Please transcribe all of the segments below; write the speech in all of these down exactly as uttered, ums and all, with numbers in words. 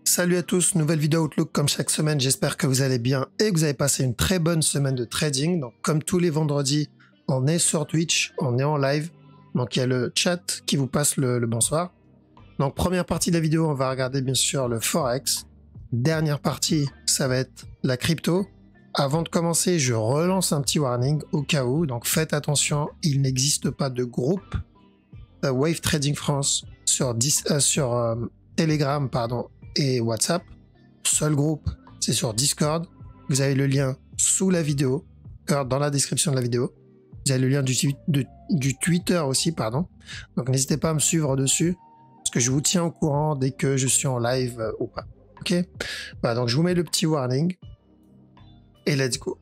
Salut à tous, nouvelle vidéo Outlook comme chaque semaine, j'espère que vous allez bien et que vous avez passé une très bonne semaine de trading. Donc comme tous les vendredis, on est sur Twitch, on est en live, donc il y a le chat qui vous passe le, le bonsoir. Donc première partie de la vidéo, on va regarder bien sûr le Forex. Dernière partie, ça va être la crypto. Avant de commencer, je relance un petit warning au cas où, donc faites attention, il n'existe pas de groupe euh, Wave Trading France sur, dix, euh, sur euh, Telegram pardon, et WhatsApp. Seul groupe, c'est sur Discord. Vous avez le lien sous la vidéo, dans la description de la vidéo. Vous avez le lien du, de, du Twitter aussi, pardon. Donc n'hésitez pas à me suivre dessus, parce que je vous tiens au courant dès que je suis en live euh, ou pas. Ok. Voilà, donc je vous mets le petit warning. Et let's go.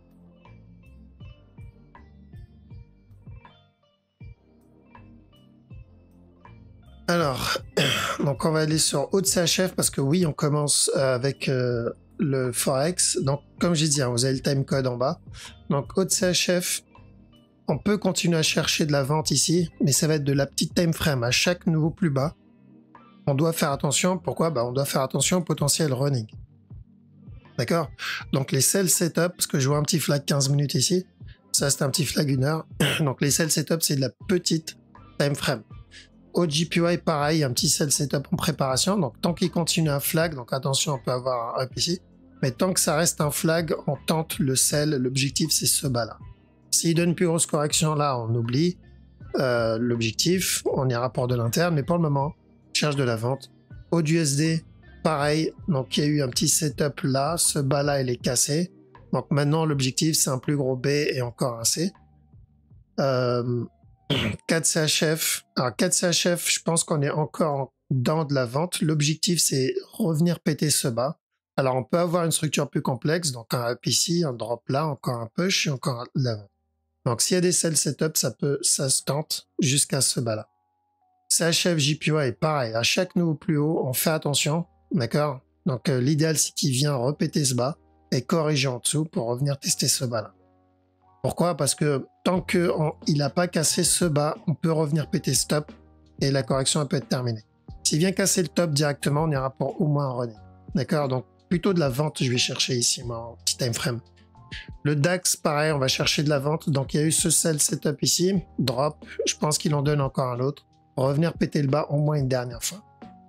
Alors, donc on va aller sur O T C H F parce que oui, on commence euh, avec euh, le Forex. Donc, comme j'ai dit, hein, vous avez le timecode en bas. Donc, O T C H F, on peut continuer à chercher de la vente ici, mais ça va être de la petite time frame à chaque nouveau plus bas. On doit faire attention. Pourquoi? Bah, on doit faire attention au potentiel running. D'accord? Donc, les sell setup, parce que je vois un petit flag quinze minutes ici. Ça, c'est un petit flag une heure. Donc, les sell setup, c'est de la petite time frame. Au J P Y, pareil, un petit sell setup en préparation. Donc, tant qu'il continue un flag, donc attention, on peut avoir un up ici. Mais tant que ça reste un flag, on tente le sell. L'objectif, c'est ce bas-là. S'il donne une plus grosse correction, là, on oublie euh, l'objectif. On ira pour de l'interne. Mais pour le moment, on cherche de la vente. Au U S D, pareil. Donc, il y a eu un petit setup là. Ce bas-là, il est cassé. Donc, maintenant, l'objectif, c'est un plus gros B et encore un C. Euh... quatre C H F, alors quatre C H F, je pense qu'on est encore dans de la vente. L'objectif, c'est revenir péter ce bas. Alors, on peut avoir une structure plus complexe, donc un up ici, un drop là, encore un push et encore de la vente. Donc, s'il y a des sell setup, ça peut, ça se tente jusqu'à ce bas-là. C H F, J P Y, pareil. À chaque nouveau plus haut, on fait attention, d'accord? Donc, euh, l'idéal, c'est qu'il vient repéter ce bas et corriger en dessous pour revenir tester ce bas-là. Pourquoi? Parce que tant qu'il n'a pas cassé ce bas, on peut revenir péter stop et la correction elle peut être terminée. S'il vient casser le top directement, on ira pour au moins un running. D'accord? Donc plutôt de la vente, je vais chercher ici mon petit time frame. Le DAX, pareil, on va chercher de la vente. Donc il y a eu ce sell setup ici, drop, je pense qu'il en donne encore un autre. Revenir péter le bas au moins une dernière fois.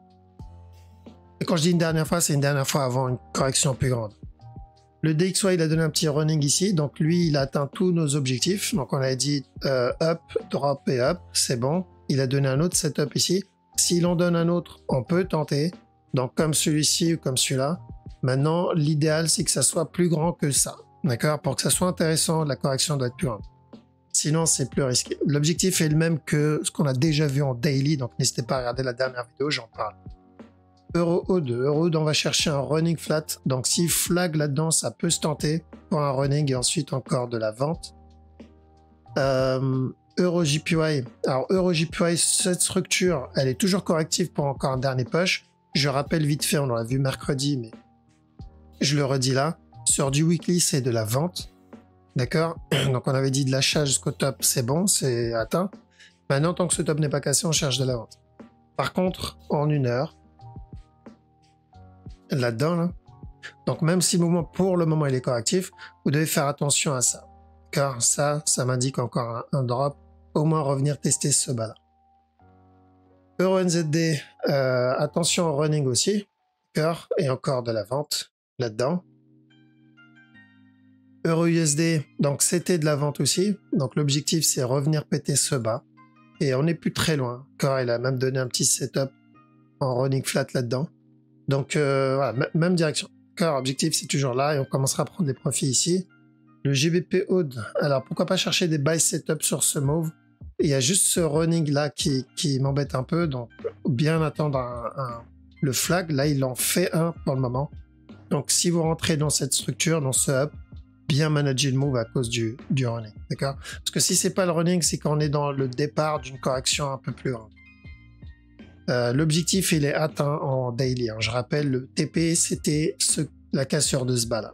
Et quand je dis une dernière fois, c'est une dernière fois avant une correction plus grande. Le D X Y, il a donné un petit running ici. Donc, lui, il a atteint tous nos objectifs. Donc, on a dit euh, up, drop et up. C'est bon. Il a donné un autre setup ici. S'il en donne un autre, on peut tenter. Donc, comme celui-ci ou comme celui-là. Maintenant, l'idéal, c'est que ça soit plus grand que ça. D'accord? Pour que ça soit intéressant, la correction doit être plus grande. Sinon, c'est plus risqué. L'objectif est le même que ce qu'on a déjà vu en daily. Donc, n'hésitez pas à regarder la dernière vidéo, j'en parle. Euro O deux. Euro O deux, on va chercher un running flat. Donc, s'il flag là-dedans, ça peut se tenter pour un running et ensuite encore de la vente. Euh, Euro J P Y. Alors, Euro J P Y, cette structure, elle est toujours corrective pour encore un dernier push. Je rappelle vite fait, on l'a vu mercredi, mais je le redis là. Sur du weekly, c'est de la vente. D'accord? Donc, on avait dit de l'achat jusqu'au top, c'est bon, c'est atteint. Maintenant, tant que ce top n'est pas cassé, on cherche de la vente. Par contre, en une heure, là-dedans, là. Donc même si le mouvement, pour le moment, il est correctif, vous devez faire attention à ça. Car ça, ça m'indique encore un, un drop. Au moins revenir tester ce bas-là. Euro N Z D, euh, attention au running aussi. D'accord? Et encore de la vente là-dedans. Euro U S D, donc c'était de la vente aussi. Donc l'objectif, c'est revenir péter ce bas. Et on n'est plus très loin. Car il a même donné un petit setup en running flat là-dedans. Donc euh, voilà, même direction. Car objectif, c'est toujours là et on commencera à prendre des profits ici. Le G B P O D, alors pourquoi pas chercher des buy setup sur ce move. Il y a juste ce running là qui, qui m'embête un peu, donc bien attendre un, un, le flag. Là, il en fait un pour le moment. Donc si vous rentrez dans cette structure, dans ce up, bien manager le move à cause du, du running. D'accord? Parce que si c'est pas le running, c'est quand on est dans le départ d'une correction un peu plus grande. Euh, L'objectif, il est atteint en daily. Hein. Je rappelle, le T P, c'était ce, la cassure de ce bas-là.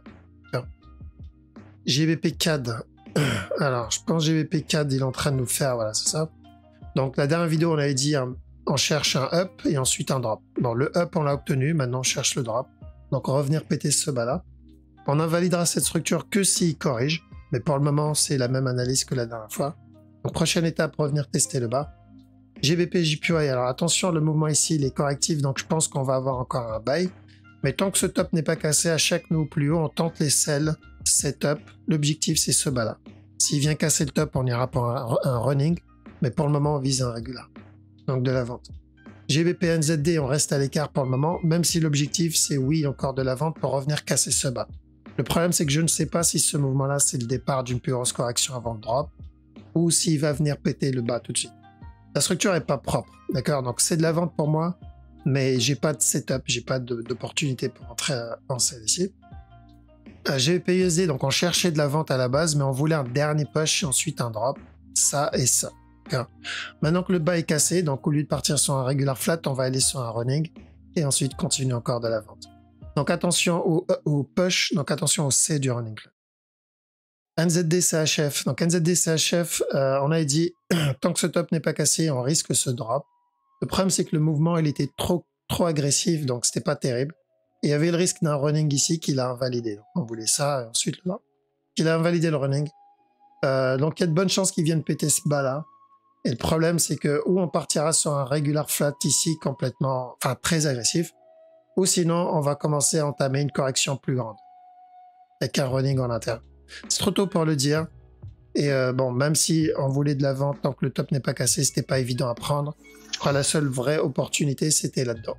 G B P C A D. Alors, je pense G B P C A D, il est en train de nous faire, voilà, c'est ça. Donc, la dernière vidéo, on avait dit un, on cherche un up et ensuite un drop. Bon, le up, on l'a obtenu, maintenant on cherche le drop. Donc, on va revenir péter ce bas-là. On invalidera cette structure que s'il corrige, mais pour le moment, c'est la même analyse que la dernière fois. Donc, prochaine étape, revenir tester le bas. G B P, J P Y, alors attention, le mouvement ici, il est correctif, donc je pense qu'on va avoir encore un buy. Mais tant que ce top n'est pas cassé, à chaque nœud plus haut, on tente les sells, setup. L'objectif, c'est ce bas-là. S'il vient casser le top, on ira pour un, un running, mais pour le moment, on vise un régulier. Donc de la vente. G B P N Z D, on reste à l'écart pour le moment, même si l'objectif, c'est oui, encore de la vente pour revenir casser ce bas. Le problème, c'est que je ne sais pas si ce mouvement-là, c'est le départ d'une plus grosse correction avant le drop, ou s'il va venir péter le bas tout de suite. La structure est pas propre, d'accord? Donc c'est de la vente pour moi, mais j'ai pas de setup, j'ai pas d'opportunité pour entrer en celle ici. Euh, G B P U S D, donc on cherchait de la vente à la base, mais on voulait un dernier push et ensuite un drop, ça et ça. Maintenant que le bas est cassé, donc au lieu de partir sur un regular flat, on va aller sur un running et ensuite continuer encore de la vente. Donc attention au, au push, donc attention au C du running flat. N Z D C H F, donc N Z D C H F, euh, on avait dit tant que ce top n'est pas cassé, on risque ce drop. Le problème c'est que le mouvement il était trop trop agressif, donc c'était pas terrible. Et il y avait le risque d'un running ici qu'il a invalidé. Donc on voulait ça, et ensuite là, il a invalidé le running. Euh, donc il y a de bonnes chances qu'il vienne péter ce bas là. Et le problème, c'est que ou on partira sur un regular flat ici complètement, enfin très agressif, ou sinon on va commencer à entamer une correction plus grande avec un running en interne. C'est trop tôt pour le dire. Et euh, bon, même si on voulait de la vente tant que le top n'est pas cassé, c'était pas évident à prendre. Je crois que la seule vraie opportunité, c'était là-dedans.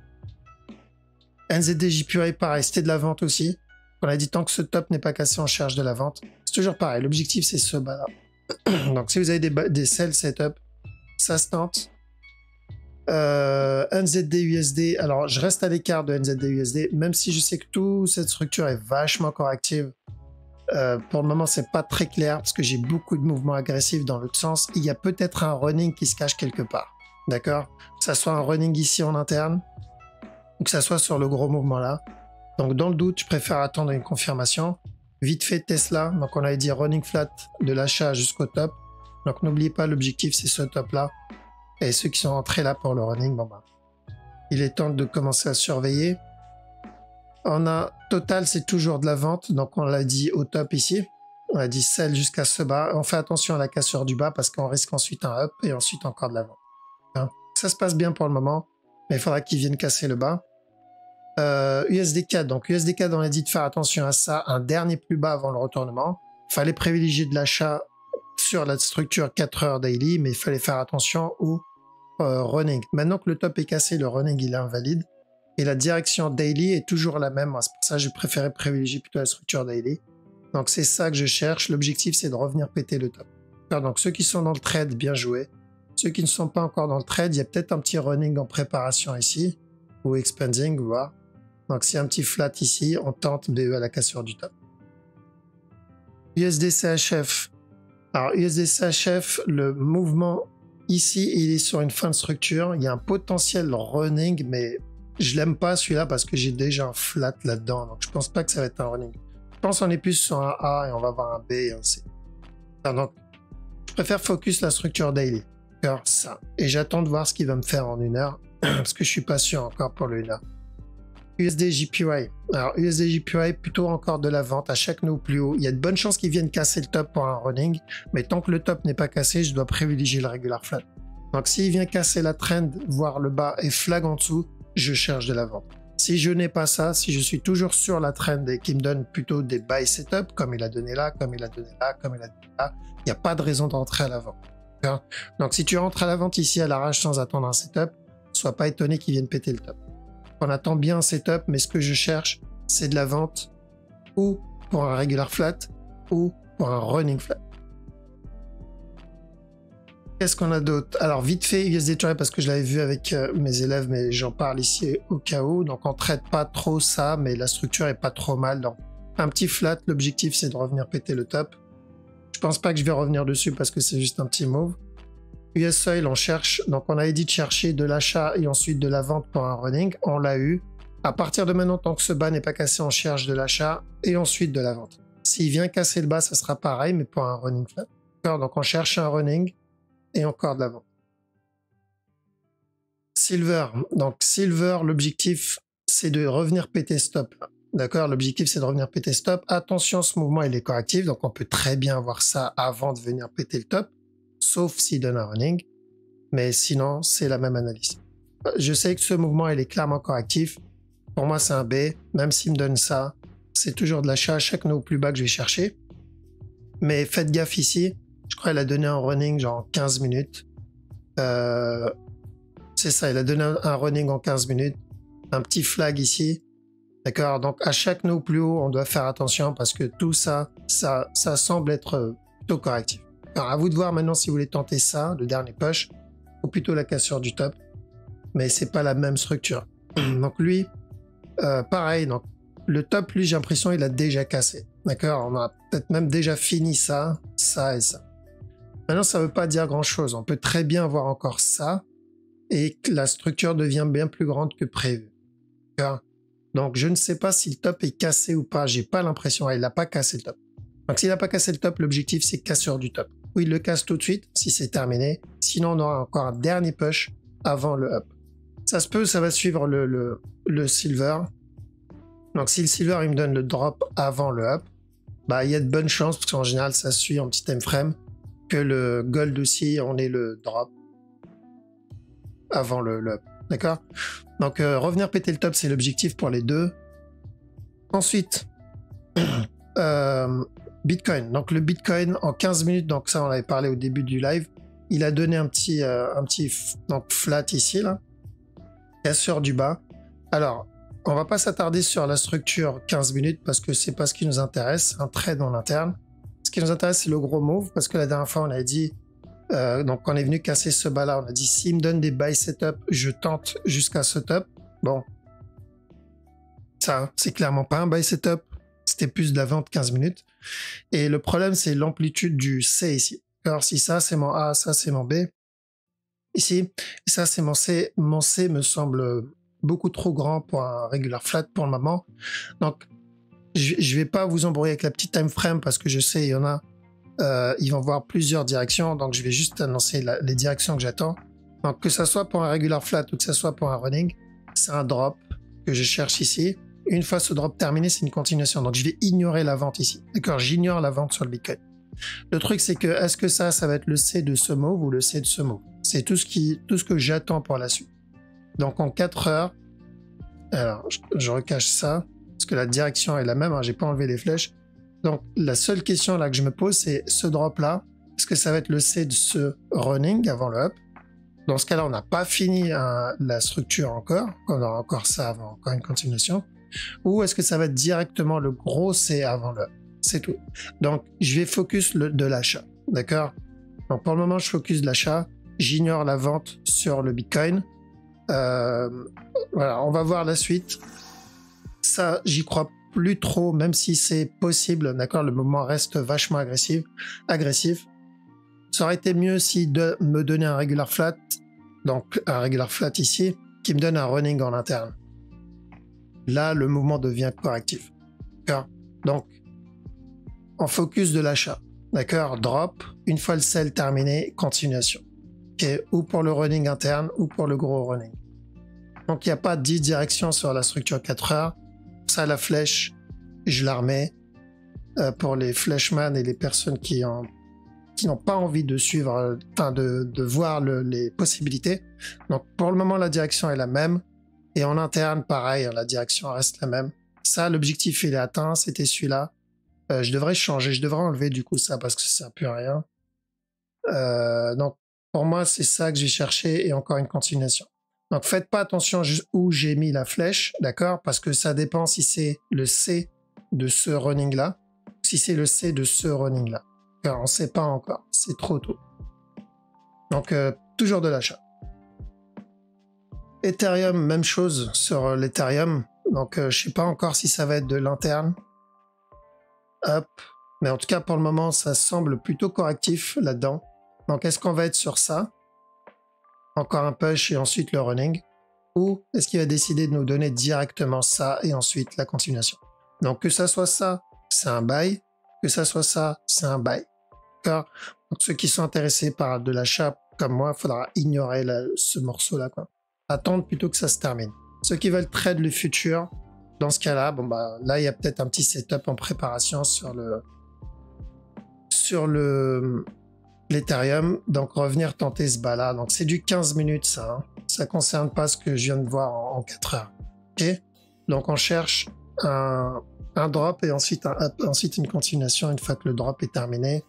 N Z D J P Y, pareil, c'était de la vente aussi. On a dit tant que ce top n'est pas cassé, on cherche de la vente. C'est toujours pareil. L'objectif, c'est ce bas-là. Donc si vous avez des, des sell setup, ça se tente. Euh, N Z D U S D, alors je reste à l'écart de N Z D U S D, même si je sais que toute cette structure est vachement corrective. Euh, pour le moment, c'est pas très clair parce que j'ai beaucoup de mouvements agressifs dans l'autre sens. Il y a peut-être un running qui se cache quelque part. D'accord? Que ça soit un running ici en interne ou que ça soit sur le gros mouvement là. Donc dans le doute, je préfère attendre une confirmation. Vite fait Tesla, donc on avait dit running flat de l'achat jusqu'au top. Donc n'oubliez pas, l'objectif c'est ce top là. Et ceux qui sont entrés là pour le running, bon bah, il est temps de commencer à surveiller. On a Total, c'est toujours de la vente, donc on l'a dit au top ici. On a dit sell jusqu'à ce bas. On fait attention à la cassure du bas parce qu'on risque ensuite un up et ensuite encore de la vente. Hein, ça se passe bien pour le moment, mais il faudra qu'ils viennent casser le bas. Euh, U S D quatre, donc U S D quatre, on a dit de faire attention à ça, un dernier plus bas avant le retournement. Il fallait privilégier de l'achat sur la structure quatre heures daily, mais il fallait faire attention au euh, running. Maintenant que le top est cassé, le running il est invalide. Et la direction daily est toujours la même. C'est pour ça que je préférais privilégier plutôt la structure daily. Donc c'est ça que je cherche. L'objectif c'est de revenir péter le top. Donc ceux qui sont dans le trade, bien joué. Ceux qui ne sont pas encore dans le trade, il y a peut-être un petit running en préparation ici. Ou expanding, voir. Donc s'il y a un petit flat ici, on tente B E à la cassure du top. U S D C H F. Alors U S D C H F, le mouvement ici, il est sur une fin de structure. Il y a un potentiel running, mais je l'aime pas celui-là parce que j'ai déjà un flat là-dedans. Donc je pense pas que ça va être un running. Je pense qu'on est plus sur un A et on va avoir un B et un C. Donc je préfère focus la structure daily. Faire ça. Et j'attends de voir ce qu'il va me faire en une heure. Parce que je suis pas sûr encore pour le une heure. U S D J P Y. Alors U S D J P Y, plutôt encore de la vente à chaque nœud plus haut. Il y a de bonnes chances qu'ils viennent casser le top pour un running. Mais tant que le top n'est pas cassé, je dois privilégier le regular flat. Donc s'il vient casser la trend, voir le bas et flag en dessous, je cherche de la vente. Si je n'ai pas ça, si je suis toujours sur la trend et qui me donne plutôt des buy setup, comme il a donné là, comme il a donné là, comme il a donné là, il n'y a pas de raison d'entrer à la vente. Donc si tu rentres à la vente ici à l'arrache sans attendre un setup, sois pas étonné qu'il vienne péter le top. On attend bien un setup, mais ce que je cherche, c'est de la vente ou pour un regular flat ou pour un running flat. Qu'est-ce qu'on a d'autre? Alors vite fait U S D Trade parce que je l'avais vu avec euh, mes élèves, mais j'en parle ici au cas où. Donc on traite pas trop ça, mais la structure est pas trop mal. Donc un petit flat, l'objectif c'est de revenir péter le top. Je pense pas que je vais revenir dessus parce que c'est juste un petit move. U S Oil, on cherche, donc on avait dit de chercher de l'achat et ensuite de la vente pour un running. On l'a eu. À partir de maintenant, tant que ce bas n'est pas cassé, on cherche de l'achat et ensuite de la vente. S'il vient casser le bas, ça sera pareil, mais pour un running flat. Donc on cherche un running et encore de la vente. Silver. Donc, Silver, l'objectif, c'est de revenir péter stop. D'accord? L'objectif, c'est de revenir péter stop. Attention, ce mouvement, il est correctif. Donc, on peut très bien voir ça avant de venir péter le top. Sauf s'il donne un running. Mais sinon, c'est la même analyse. Je sais que ce mouvement, il est clairement correctif. Pour moi, c'est un B. Même s'il me donne ça, c'est toujours de l'achat. Chaque nœud plus bas que je vais chercher. Mais faites gaffe ici. Je crois qu'il a donné un running genre quinze minutes. Euh, c'est ça, il a donné un running en quinze minutes. Un petit flag ici. D'accord? Donc, à chaque nœud plus haut, on doit faire attention parce que tout ça, ça, ça semble être plutôt correctif. Alors, à vous de voir maintenant si vous voulez tenter ça, le dernier push, ou plutôt la cassure du top. Mais c'est pas la même structure. Donc, lui, euh, pareil. Donc, le top, lui, j'ai l'impression il a déjà cassé. D'accord? On a peut-être même déjà fini ça, ça et ça. Maintenant, ça ne veut pas dire grand-chose. On peut très bien voir encore ça et que la structure devient bien plus grande que prévu. D'accord? Donc, je ne sais pas si le top est cassé ou pas. J'ai pas l'impression. Ah, il n'a pas cassé le top. Donc, s'il n'a pas cassé le top, l'objectif, c'est cassure du top. Ou il le casse tout de suite, si c'est terminé. Sinon, on aura encore un dernier push avant le up. Ça se peut, ça va suivre le, le, le silver. Donc, si le silver, il me donne le drop avant le up, bah, il y a de bonnes chances, parce qu'en général, ça suit en petit time frame, que le gold aussi, on ait le drop avant le, le up. D'accord? Donc, euh, revenir péter le top, c'est l'objectif pour les deux. Ensuite, euh, Bitcoin. Donc, le Bitcoin en quinze minutes, donc ça, on avait parlé au début du live, il a donné un petit, euh, un petit donc, flat ici, là, cassure du bas. Alors, on va pas s'attarder sur la structure quinze minutes parce que c'est pas ce qui nous intéresse, un trade en interne. Ce qui nous intéresse, c'est le gros move parce que la dernière fois, on a dit, euh, donc on est venu casser ce bas-là, on a dit, s'il me donne des buy setup, je tente jusqu'à ce top. Bon, ça, c'est clairement pas un buy setup, c'était plus de la vente quinze minutes. Et le problème, c'est l'amplitude du C ici. Alors, si ça, c'est mon A, ça, c'est mon B, ici, et ça, c'est mon C, mon C me semble beaucoup trop grand pour un regular flat pour le moment. Donc, je, je vais pas vous embrouiller avec la petite time frame parce que je sais, il y en a, euh, ils vont voir plusieurs directions, donc je vais juste annoncer la, les directions que j'attends. Donc, que ça soit pour un regular flat ou que ça soit pour un running, c'est un drop que je cherche ici. Une fois ce drop terminé, c'est une continuation. Donc, je vais ignorer la vente ici. D'accord? J'ignore la vente sur le Bitcoin. Le truc, c'est que, est-ce que ça, ça va être le C de ce move ou le C de ce move? C'est tout ce qui, tout ce que j'attends pour la suite. Donc, en quatre heures, alors, je, je recache ça, parce que la direction est la même, hein, j'ai pas enlevé les flèches. Donc, la seule question là que je me pose, c'est ce drop-là, est-ce que ça va être le C de ce running avant le up? Dans ce cas-là, on n'a pas fini hein, la structure encore, on aura encore ça avant, encore une continuation. Ou est-ce que ça va être directement le gros C avant le up? C'est tout. Donc, je vais focus le, de l'achat, d'accord? Donc, pour le moment, je focus de l'achat, j'ignore la vente sur le Bitcoin. Euh, voilà, on va voir la suite. Ça, j'y crois plus trop, même si c'est possible, d'accord? Le mouvement reste vachement agressif. agressif. Ça aurait été mieux si de me donner un regular flat, donc un regular flat ici, qui me donne un running en interne. Là, le mouvement devient correctif. D'accord? Donc, on focus de l'achat. D'accord? Drop, une fois le sell terminé, continuation. Okay? Ou pour le running interne, ou pour le gros running. Donc, il n'y a pas dix directions sur la structure quatre heures. Ça, la flèche, je la remets euh, pour les flashman et les personnes qui ont qui n'ont pas envie de suivre, enfin de, de voir le, les possibilités. Donc pour le moment, la direction est la même. Et en interne, pareil, la direction reste la même. Ça, l'objectif, il est atteint, c'était celui-là. Euh, je devrais changer, je devrais enlever du coup ça parce que ça sert plus à rien. Euh, donc pour moi, c'est ça que j'ai cherché et encore une continuation. Donc faites pas attention où j'ai mis la flèche, d'accord? Parce que ça dépend si c'est le C de ce running-là, si c'est le C de ce running-là. Car on ne sait pas encore, c'est trop tôt. Donc, euh, toujours de l'achat. Ethereum, même chose sur l'Ethereum. Donc, euh, je ne sais pas encore si ça va être de l'interne. Hop. Mais en tout cas, pour le moment, ça semble plutôt correctif là-dedans. Donc, est-ce qu'on va être sur ça? Encore un push et ensuite le running? Ou est-ce qu'il va décider de nous donner directement ça et ensuite la continuation? Donc, que ça soit ça, c'est un buy. Que ça soit ça, c'est un buy. D'accord? Donc, ceux qui sont intéressés par de l'achat comme moi, il faudra ignorer la, ce morceau-là, quoi. attendre plutôt que ça se termine. Ceux qui veulent trade le futur, dans ce cas-là, bon bah là il y a peut-être un petit setup en préparation sur le sur le l'Ethereum. Donc revenir tenter ce bas-là. Donc c'est du quinze minutes ça. Hein. Ça concerne pas ce que je viens de voir en, en quatre heures. Ok. Donc on cherche un, un drop et ensuite un up, ensuite une continuation une fois que le drop est terminé.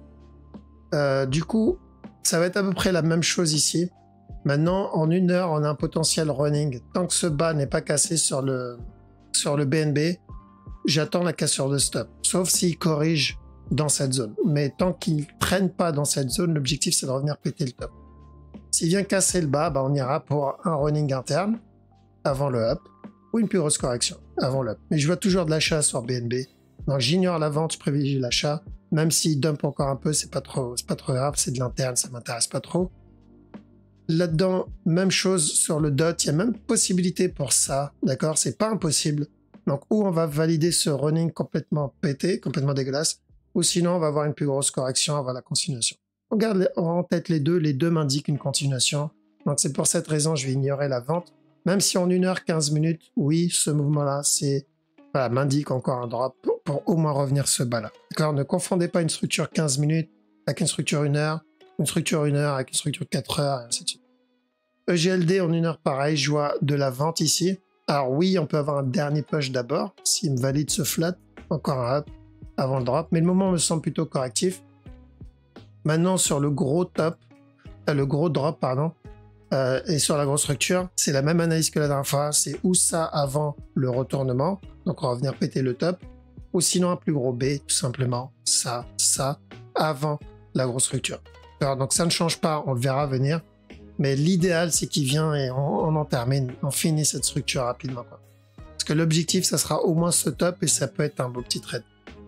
Euh, du coup, ça va être à peu près la même chose ici. Maintenant, en une heure, on a un potentiel running. Tant que ce bas n'est pas cassé sur le, sur le B N B, j'attends la cassure de stop. Sauf s'il corrige dans cette zone. Mais tant qu'il ne traîne pas dans cette zone, l'objectif, c'est de revenir péter le top. S'il vient casser le bas, bah, on ira pour un running interne avant le up ou une plus grosse correction avant le up. Mais je vois toujours de l'achat sur B N B. Donc, j'ignore la vente, je privilégie l'achat. Même s'il dump encore un peu, c'est pas trop, c'est pas trop grave, c'est de l'interne, ça m'intéresse pas trop. Là-dedans, même chose sur le dot, il y a même possibilité pour ça, d'accord? C'est pas impossible. Donc, ou on va valider ce running complètement pété, complètement dégueulasse, ou sinon on va avoir une plus grosse correction avant la continuation. On garde en tête les deux, les deux m'indiquent une continuation. Donc, c'est pour cette raison je vais ignorer la vente. Même si en une heure quinze minutes, oui, ce mouvement-là, c'est voilà, m'indique encore un drop pour, pour au moins revenir ce bas-là. D'accord? Ne confondez pas une structure quinze minutes avec une structure une heure, une structure une heure avec une structure quatre heures, et ainsi de suite. E G L D en une heure, pareil, je vois de la vente ici. Alors oui, on peut avoir un dernier push d'abord, s'il me valide ce flat, encore un up avant le drop, mais le moment me semble plutôt correctif. Maintenant, sur le gros top, euh, le gros drop, pardon, euh, et sur la grosse structure, c'est la même analyse que la dernière fois, c'est ou ça avant le retournement, donc on va venir péter le top, ou sinon un plus gros B, tout simplement, ça, ça, avant la grosse structure. Alors, donc ça ne change pas, on le verra venir, mais l'idéal c'est qu'il vient et on, on en termine, on finit cette structure rapidement, quoi. Parce que l'objectif, ça sera au moins ce top et ça peut être un beau petit trade.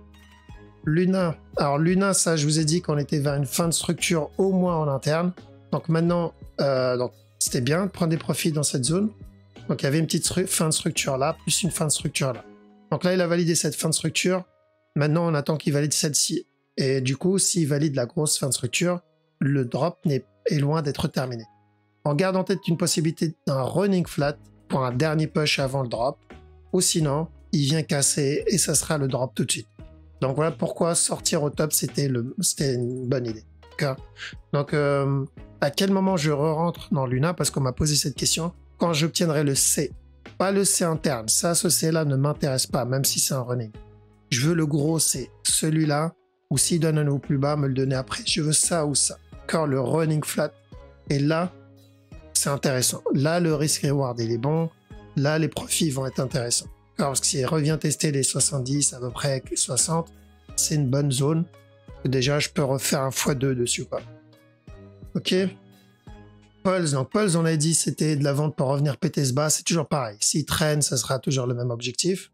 Luna, alors Luna, ça je vous ai dit qu'on était vers une fin de structure au moins en interne, donc maintenant, euh, donc c'était bien de prendre des profits dans cette zone, donc il y avait une petite fin de structure là, plus une fin de structure là. Donc là il a validé cette fin de structure, maintenant on attend qu'il valide celle-ci, et du coup s'il valide la grosse fin de structure, le drop est, est loin d'être terminé. On garde en tête une possibilité d'un running flat pour un dernier push avant le drop, ou sinon il vient casser et ça sera le drop tout de suite. Donc voilà pourquoi sortir au top c'était une bonne idée. Donc euh, à quel moment je re-rentre dans Luna, parce qu'on m'a posé cette question, quand j'obtiendrai le C, pas le C interne, ça ce C là ne m'intéresse pas même si c'est un running. Je veux le gros C, celui-là, ou s'il donne un nouveau plus bas, me le donner après. Je veux ça ou ça. Quand le running flat est là, c'est intéressant. Là, le risk reward il est bon. Là, les profits vont être intéressants. Alors, parce que s'il revient tester les soixante-dix, à peu près soixante, c'est une bonne zone. Déjà, je peux refaire un fois deux dessus, quoi. Ok. Pulse, donc Pulse, on a dit, c'était de la vente pour revenir péter ce bas. C'est toujours pareil. S'il traîne, ça sera toujours le même objectif.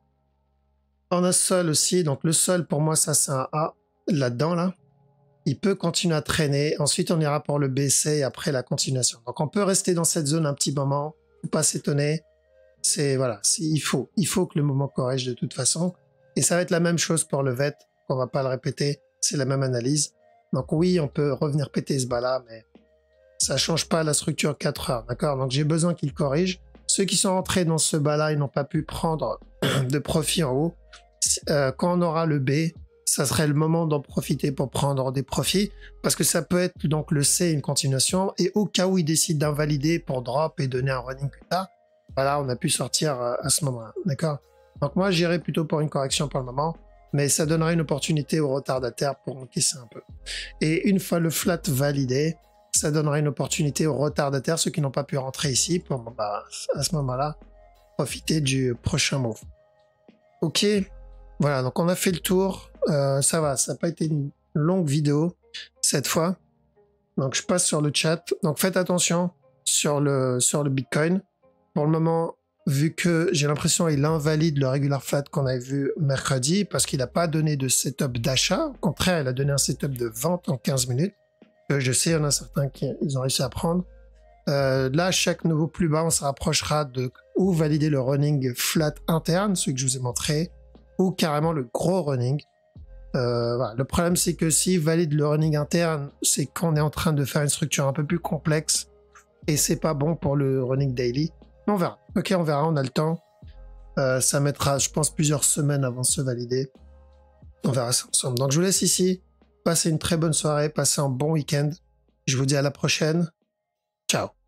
On a Sol aussi. Donc, le Sol, pour moi, ça, c'est un A là-dedans, là. Il peut continuer à traîner. Ensuite, on ira pour le B C et après la continuation. Donc, on peut rester dans cette zone un petit moment. Faut pas s'étonner. C'est, voilà, il faut. Il faut que le mouvement corrige de toute façon. Et ça va être la même chose pour le V E T. On va pas le répéter. C'est la même analyse. Donc, oui, on peut revenir péter ce bas-là, mais ça change pas la structure quatre heures. D'accord? Donc, j'ai besoin qu'il corrige. Ceux qui sont entrés dans ce bas-là, ils n'ont pas pu prendre de profit en haut. Euh, quand on aura le B, ça serait le moment d'en profiter pour prendre des profits, parce que ça peut être donc le C, une continuation, et au cas où il décide d'invalider pour drop et donner un running plus tard, voilà, on a pu sortir à ce moment-là, d'accord? Donc moi, j'irai plutôt pour une correction pour le moment, mais ça donnera une opportunité aux retardataires pour encaisser un peu. Et une fois le flat validé, ça donnera une opportunité aux retardataires, ceux qui n'ont pas pu rentrer ici, pour bah, à ce moment-là, profiter du prochain move. Ok, voilà, donc on a fait le tour. Euh, ça va, ça n'a pas été une longue vidéo cette fois. Donc je passe sur le chat. Donc faites attention sur le, sur le Bitcoin. Pour le moment, vu que j'ai l'impression qu'il invalide le regular flat qu'on avait vu mercredi, parce qu'il n'a pas donné de setup d'achat. Au contraire, il a donné un setup de vente en quinze minutes. Euh, je sais, il y en a certains qui ils ont réussi à prendre. Euh, là, chaque nouveau plus bas, on se rapprochera de ou valider le running flat interne, celui que je vous ai montré, ou carrément le gros running. Euh, voilà. Le problème, c'est que s'il valide le running interne, c'est qu'on est en train de faire une structure un peu plus complexe et c'est pas bon pour le running daily. On verra. Ok, on verra, on a le temps. Euh, ça mettra, je pense, plusieurs semaines avant de se valider. On verra ça ensemble. Donc je vous laisse ici. Passez une très bonne soirée, passez un bon week-end. Je vous dis à la prochaine. Ciao.